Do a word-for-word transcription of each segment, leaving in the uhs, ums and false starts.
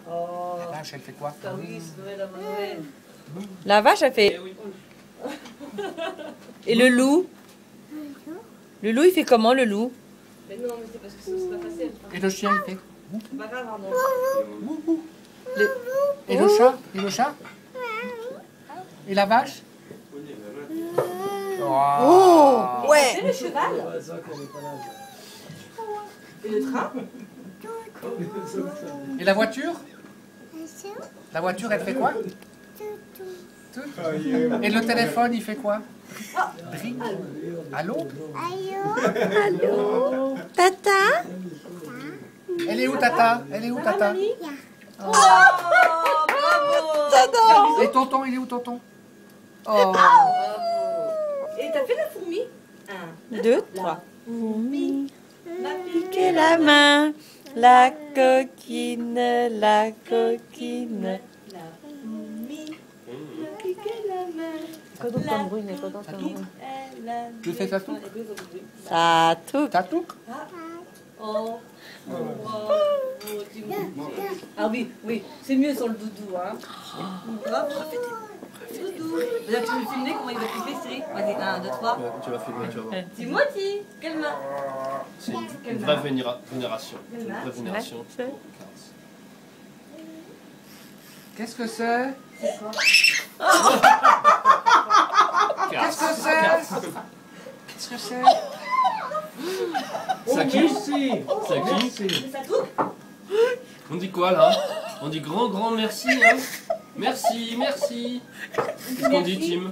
Oh. La vache, elle fait quoi? Ah oui, c'est vrai, la Noël. La vache, elle fait... Et le loup? Le loup, il fait comment, le loup? Mais non, mais c'est parce que c'est pas facile. Et le chien, il fait? C'est pas grave, Arnaud. Le... Et le chat? Et le chat? Et la vache? Oh, ouais. C'est le cheval. Et le train. Et la voiture? La voiture, elle fait quoi? Tout. Et le téléphone, il fait quoi? Bring. Allô? Allô? Tata? Elle est où, Tata? Elle est où, Tata? Oh, bravo. J'adore. Et tonton, il est où, tonton? Oh. Bravo. Et t'as fait la fourmi? Un, Deux, trois. fourmi. La Piquez la main, la coquine, la coquine. La fourmi. Piquez la main. Quand on t'en brûle, quand on Ça t'en touche? brûle. Tu fais ça tout? Ça tout. Ça tout? Oh. Oh, bravo, dis-moi. Ah oui, oui, c'est mieux sur le doudou, hein. Bravo, doudou. Là, tu veux me filmer comment il va flipper, Cyril? Vas-y, un, deux, trois. Ouais, tu vas filmer, tu vas voir. Timothy, quelle main? C'est une, une vraie vénéra- vénération. C'est une vraie Ouais. vénération. Qu'est-ce que c'est? C'est quoi? Qu'est-ce que c'est? Qu'est-ce que c'est? C'est à qui? C'est à qui? C'est ça tout? On dit quoi là? On dit grand grand merci hein? Merci, merci. Qu'est-ce qu'on dit Tim?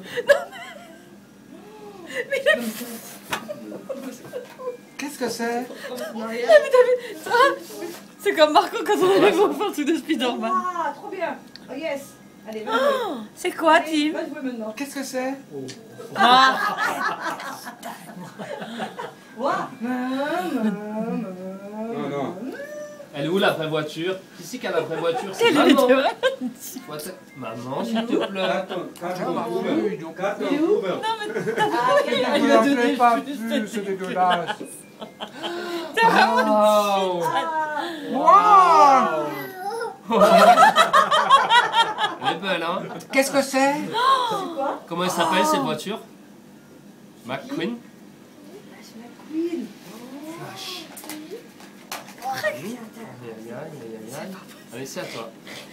Qu'est-ce que c'est? C'est comme Marco quand on allait voir un truc de Spider-Man. Ah, trop bien. Oh yes. Allez, va jouer. Oh, c'est quoi, Allez, Tim? va jouer maintenant. Qu'est-ce que c'est? Ah. Ouah. Non, non. Elle est où la vraie voiture? Qui c'est qui a la vraie voiture? C'est Elle est maman. de vrai. Faut atta- Maman, s'il te plaît. Carton, carton, Ah, ouvert. oui, donc. Carton, Il est où? ouvert. Ah, quelle Je main. Il a n'en donné fais pas juste. plus, c'est dégueulasse. Wow. Wow! Elle est belle hein? Qu'est-ce que c'est? Comment elle s'appelle cette voiture? McQueen? Queen. Aïe, aïe, aïe, aïe, aïe. Allez, c'est à toi.